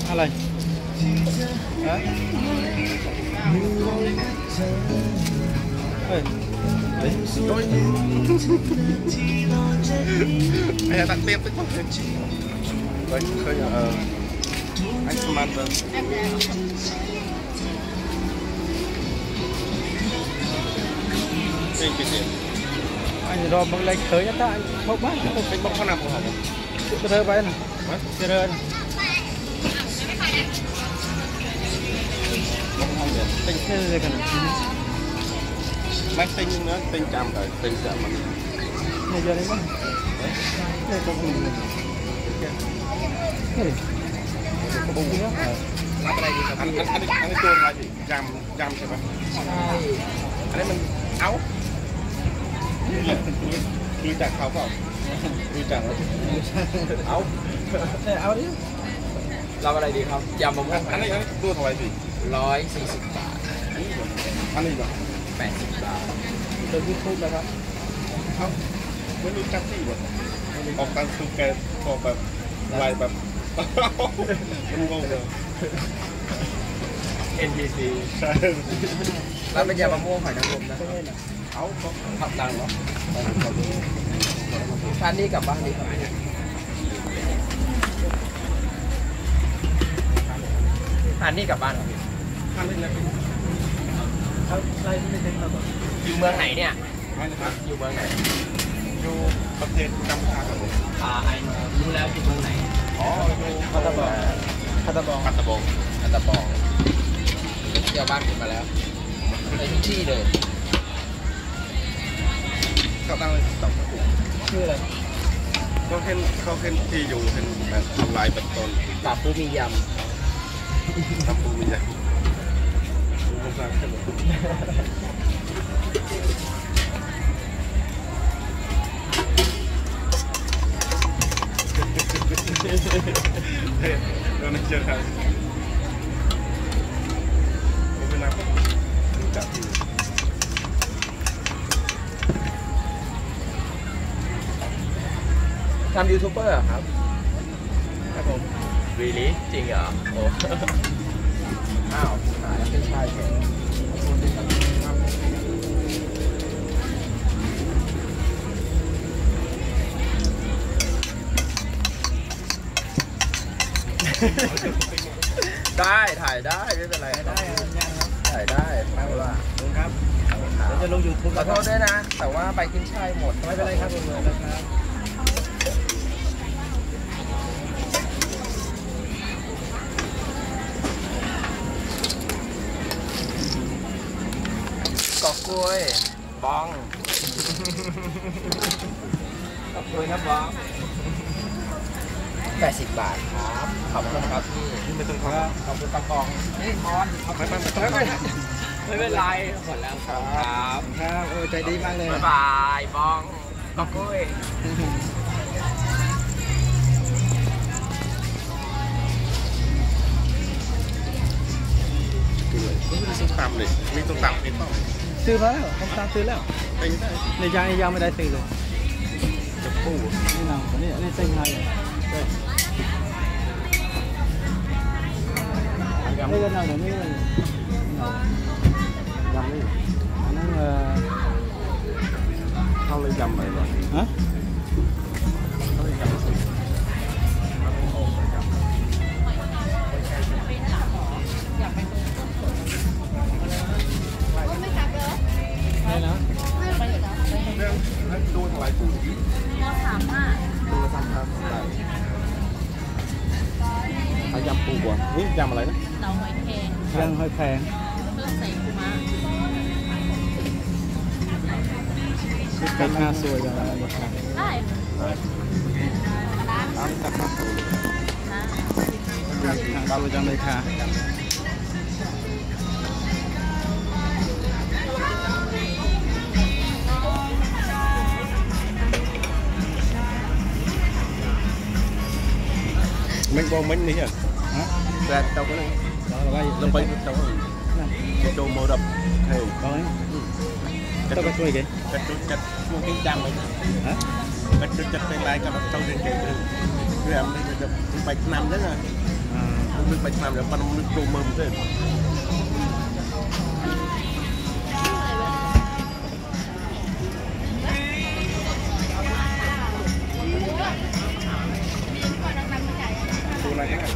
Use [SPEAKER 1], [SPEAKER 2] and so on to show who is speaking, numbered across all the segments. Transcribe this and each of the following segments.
[SPEAKER 1] อะไรฮะเฮ้ยtôi mẹ đặc biệt với con thuyền chi vậy khơi anh Samantha anh cái gì anh rồi bằng lấy khơi nhất ta anh không bắt anh bóc con nào của họ cái rơi vậy nè cái rơi nè không được tinh thế cái này máy tinh nữa tinh chạm rồi tinh chạm mình này giờ đấyมั้งđây có bùng này có bùng nữaรับอะไรดีครับอันนี้ตัวอะไรสิจำใช่ไหมอันนี้มันเอาคือจากเขาเปล่าคือจากเอาดิรับอะไรดีครับยำมะม่วงอันนี้ตัวเท่าไหร่สิ140 บาทอันนี้เหรอ80 บาทตัวยูทูบนะครับเขาไม่รู้จักที่แบบออกการคือแกพอแบบลายแบบมันงงเลย NPC ใช่แล้วเป็นยำมะม่วงหอยนางรมนะเอาผัดดังเหรอทานนี่กลับบ้านดีครับทานนี่กลับบ้านครับทานนี่แล้วเขาไล่ไม่เป็นครับอยู่เมืองไหนเนี่ยอยู่เมืองไหนอยู่ประเทศกัมพูชาครับผมไอ้รู้แล้วอยู่เมืองไหนอ๋ออยู่พัตตาบองเที่ยวบ้านผมมาแล้วในทุกที่เลยเขาตั้งเลยตอบชื่ออะไรเขาเห็นที่อยู่เห็นแบบทำลายเป็นต้นปลาปูมียำปลาปูมียำผมสั่งขนมเฮ้ยเราไม่เจอใครผมเป็นนักจับทำยูทูบเบอร์ครับครับผม really จริงเหรอโอ้อ้าวหายเป็นชายแก่ได้ถ่ายได้ไม่เป็นไรได้ถ่ายได้ไม่เป็นไรครับจะลง YouTube ขอโทษด้วยนะแต่ว่าใบขึ้นช่ายหมดไม่เป็นไรครับผมเลยนะครับกอกกล้วยบองกอกกล้วยนะบอง80 บาทครับขอบคุณครับพี่ไม่ต้องครับขอบคุณตะกองนี่มอนไม่เป็นไรหมดแล้วครับครับโอ้ใจดีมากเลยบ๊ายบายบองกอกกล้วยมีส้มตำเลยมีส้มตำเป็นเปล่าซื้อมาแล้วส้มตำซื้อแล้วในยังไม่ได้ซื้อเลยจะปูนี่น้ำนี่เส้นในไม่ได้nàoไม่ได้ยำนี่อันนั้นเข้าเลยยำไปเลยฮะเข้าเลยยำไม่นะดูเท่าไหร่ปูดู35ยำปูก่อนนี่ยำอะไรนะเต่าหอยแครงยำหอยแครงเพิ่มใส่ปูม้าเป็นงาสวยอย่างไรบ้างได้ตามตักมาปูเราจังเลยค่ะmình bom mình đi à? Ra đâu có này, lâm bay đâu có này, đồ màu đậm, hay có đấy, đâu có xuôi kì, chặt mua cái chăm này, hả? Chặt bên lại cho nó trâu trên kì, cứ làm đây được 8 năm đấy rồi,
[SPEAKER 2] ไปทำแล้วมันดูมันเสร็จตัวอะไรเนี่ย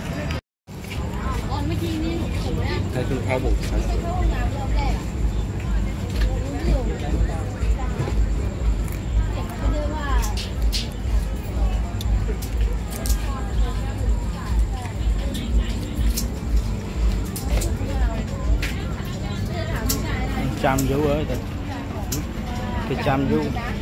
[SPEAKER 2] เมื่อกี้นี่ใครคือข้าวบุก
[SPEAKER 3] trăm dữ ơi cái trăm dữ